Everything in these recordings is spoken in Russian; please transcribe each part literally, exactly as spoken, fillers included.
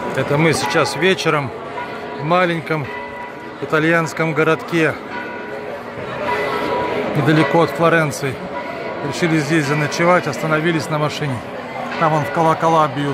Это мы сейчас вечером в маленьком итальянском городке недалеко от Флоренции. Решили здесь заночевать, остановились на машине. Там вон в колокола бьют.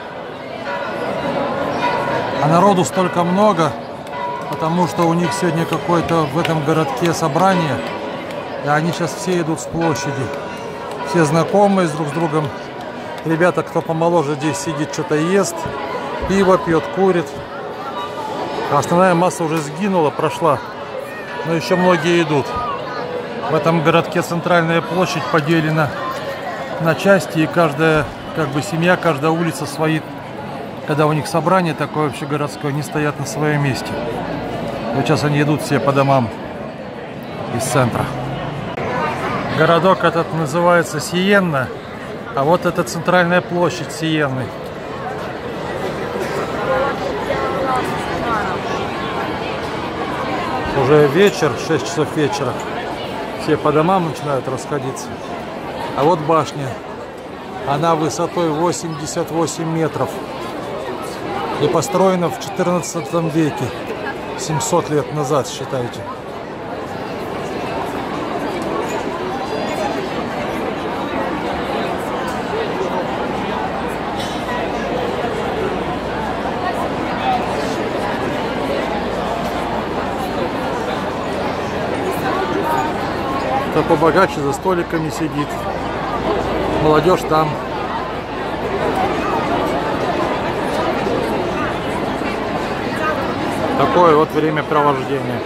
А народу столько много, потому что у них сегодня какое-то в этом городке собрание. И они сейчас все идут с площади. Все знакомые друг с другом. Ребята, кто помоложе, здесь сидит, что-то ест. Пиво пьет, курит. А основная масса уже сгинула, прошла. Но еще многие идут. В этом городке центральная площадь поделена на части. И каждая как бы семья, каждая улица свои. Когда у них собрание такое общегородское, они стоят на своем месте. Вот сейчас они идут все по домам из центра. Городок этот называется Сиенна. А вот это центральная площадь Сиенны. Уже вечер, шесть часов вечера. Все по домам начинают расходиться. А вот башня. Она высотой восемьдесят восемь метров. И построена в четырнадцатом веке. семьсот лет назад, считайте. Кто побогаче за столиками сидит. Молодежь там. Такое вот времяпровождение.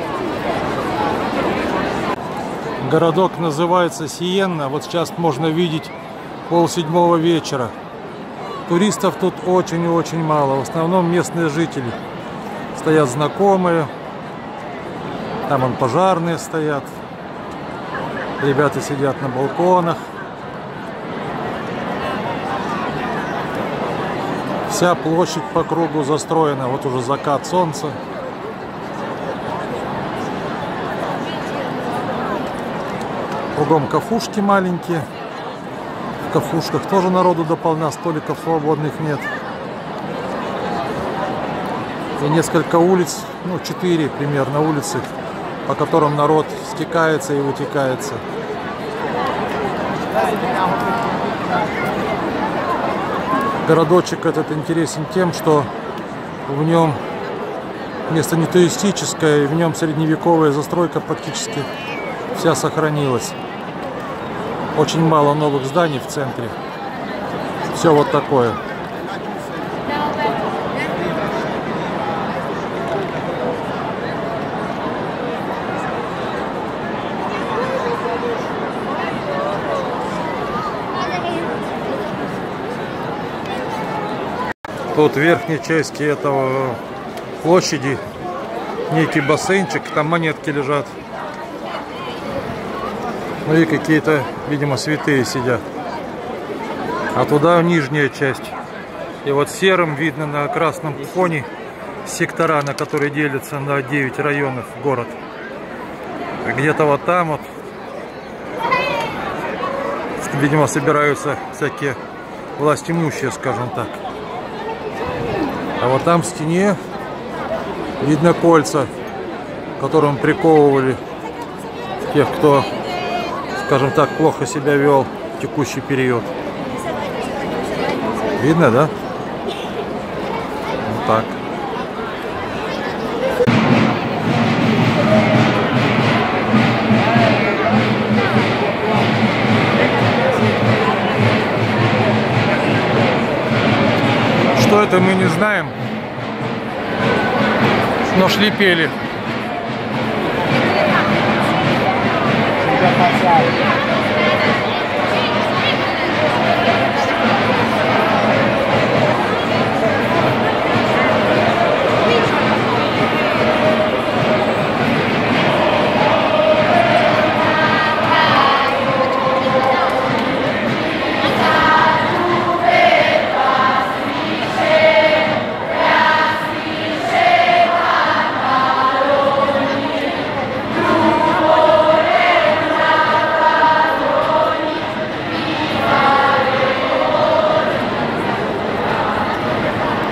Городок называется Сиенна. Вот сейчас можно видеть полседьмого вечера. Туристов тут очень и очень мало. В основном местные жители. Стоят знакомые. Там вон пожарные стоят. Ребята сидят на балконах. Вся площадь по кругу застроена. Вот уже закат солнца. Кругом кафушки маленькие. В кафушках тоже народу дополна, столиков свободных нет. И несколько улиц, ну четыре примерно улицы, по которым народ стекается и вытекается. Городочек этот интересен тем, что в нем место не туристическое, и в нем средневековая застройка практически вся сохранилась. Очень мало новых зданий в центре. Все вот такое. Тут в верхней части этого площади некий бассейнчик, там монетки лежат. Ну и какие-то, видимо, святые сидят. А туда нижняя часть. И вот серым видно на красном фоне сектора, на которые делятся на девять районов город. Где-то вот там вот, видимо, собираются всякие властимущие, скажем так. А вот там в стене видно кольца, которым приковывали тех, кто, скажем так, плохо себя вел в текущий период. Видно, да? Вот так. Что это, мы не знаем, но шли-пели.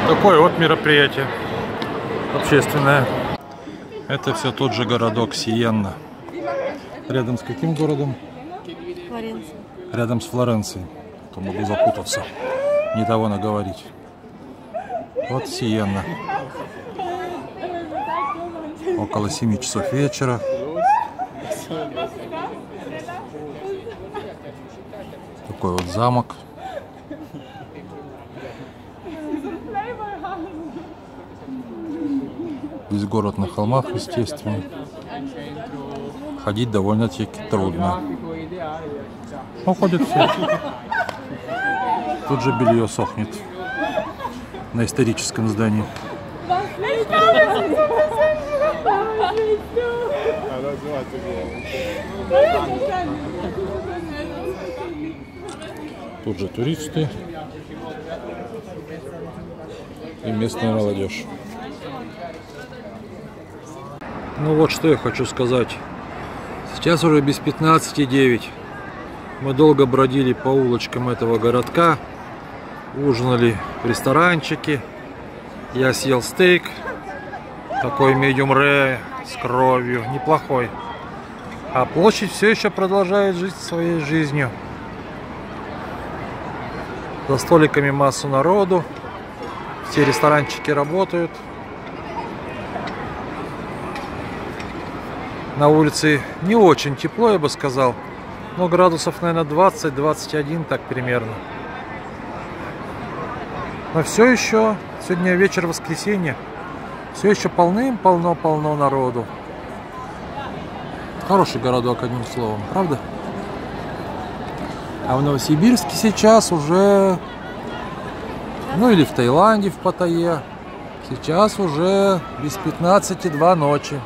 Такое вот мероприятие общественное. Это все тот же городок Сиенна. Рядом с каким городом? Флоренция. Рядом с Флоренцией. То могу запутаться, не того наговорить. Вот Сиенна. Около семи часов вечера. Такой вот замок. Весь город на холмах, естественно. Ходить довольно-таки трудно. Ну, ходят все. Тут же белье сохнет на историческом здании. Тут же туристы и местная молодежь. Ну вот что я хочу сказать. Сейчас уже без пятнадцати девять. Мы долго бродили по улочкам этого городка. Ужинали в ресторанчике. Я съел стейк. Такой medium rare с кровью. Неплохой. А площадь все еще продолжает жить своей жизнью. За столиками массу народу. Все ресторанчики работают. На улице не очень тепло, я бы сказал. Но градусов, наверное, двадцать-двадцать один, так примерно. Но все еще, сегодня вечер воскресенья, все еще полным-полно-полно народу. Хороший городок, одним словом, правда? А в Новосибирске сейчас уже, ну или в Таиланде, в Паттайе, сейчас уже без пятнадцати два ночи.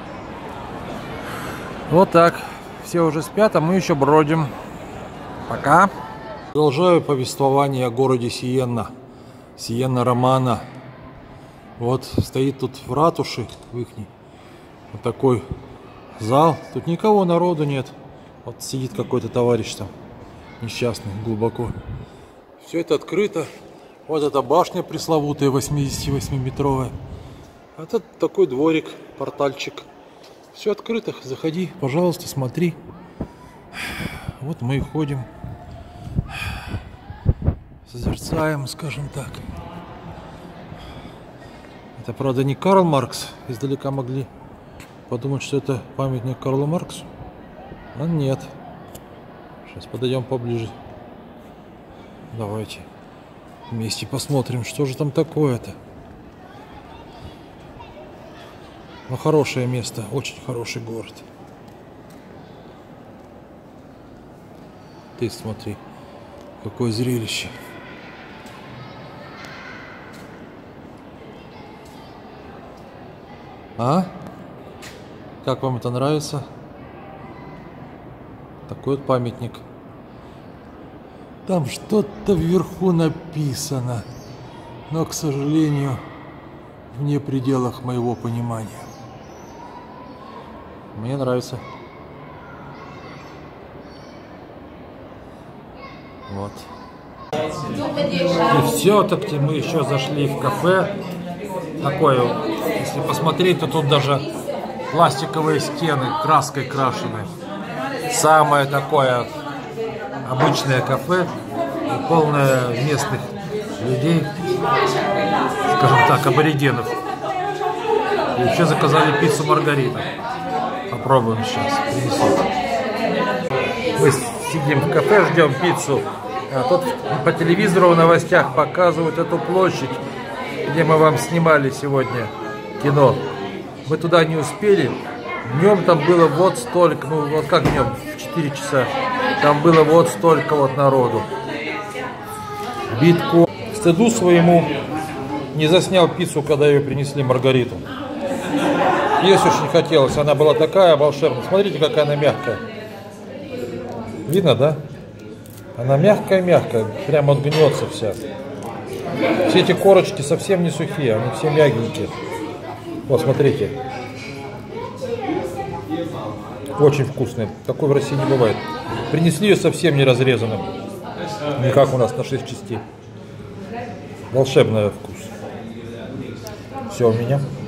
Вот так. Все уже спят, а мы еще бродим. Пока. Продолжаю повествование о городе Сиенна. Сиенна Романа. Вот стоит тут в ратуше в ихней вот такой зал. Тут никого, народу нет. Вот сидит какой-то товарищ там. Несчастный, глубоко. Все это открыто. Вот эта башня пресловутая, восьмидесятивосьмиметровая. А тут такой дворик, портальчик. Все открыто, заходи, пожалуйста, смотри. Вот мы и ходим. Созерцаем, скажем так. Это, правда, не Карл Маркс. Издалека могли подумать, что это памятник Карлу Марксу. А нет. Сейчас подойдем поближе. Давайте вместе посмотрим, что же там такое-то. Но хорошее место, очень хороший город. Ты смотри, какое зрелище. А? Как вам это нравится? Такой вот памятник. Там что-то вверху написано, но, к сожалению, вне пределах моего понимания. Мне нравится. Вот. И все-таки мы еще зашли в кафе. Такое, если посмотреть, то тут даже пластиковые стены краской крашены. Самое такое обычное кафе, полное местных людей, скажем так, аборигенов. И еще заказали пиццу Маргарита. Попробуем сейчас. Принесут. Мы сидим в кафе, ждем пиццу. А тут по телевизору в новостях показывают эту площадь, где мы вам снимали сегодня кино. Мы туда не успели. Днем там было вот столько, ну вот как днем, в четыре часа. Там было вот столько вот народу. Битко. Стыду своему не заснял пиццу, когда ее принесли Маргариту. Есть очень хотелось, она была такая волшебная. Смотрите, какая она мягкая. Видно, да? Она мягкая-мягкая, прямо вот гнется вся. Все эти корочки совсем не сухие, они все мягенькие. Вот, смотрите. Очень вкусные. Такой в России не бывает. Принесли ее совсем не разрезанным. Не как у нас на шесть частей. Волшебный вкус. Все у меня.